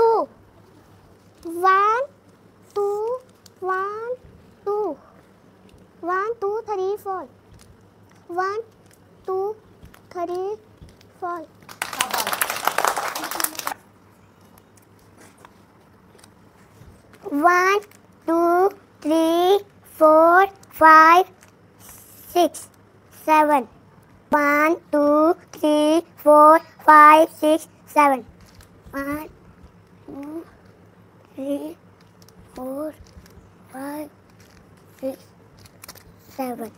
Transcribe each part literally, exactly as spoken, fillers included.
two. One, two, one, two. One, two, three, four. One, two, three, four. One, two, three, four, five, six, seven. One, two, three, four, five, six, seven. One, two, three, four, five, six, seven.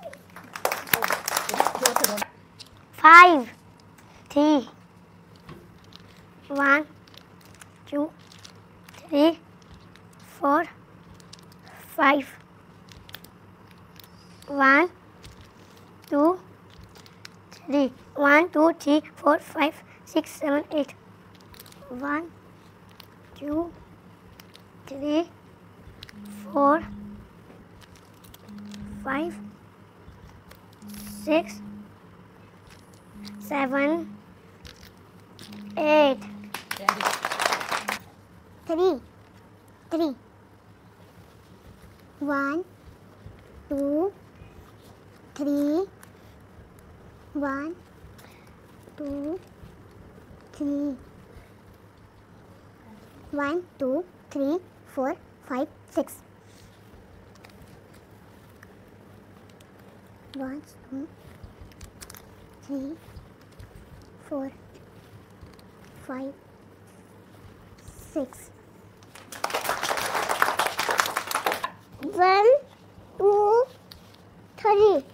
Five, three, one, two, three, four, five. One, two, three. One, two, three, four, five, six, seven, eight. One, two, three, four, five, six, seven, eight. Three, three. One, two, three. One, two, three. One, two, three, four, five, six. One, two, three, four, five, six. One, two, three.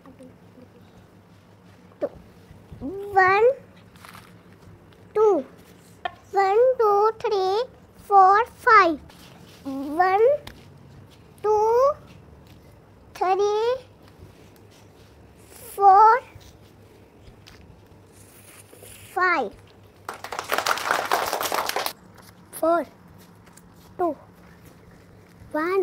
Two. One, two. One, two, three, four, five. One, two, three, four, five. Four, two, one,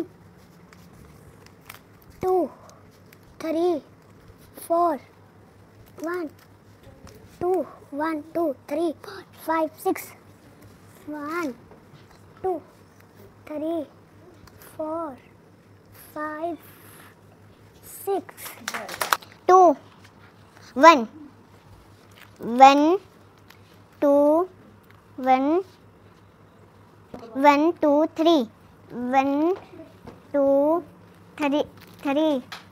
two, three, four, one, two, one, two, three, four, five, six. One, two, three, four, five, six. Two, one, one, two, one, one, two, three, one, two, three, three.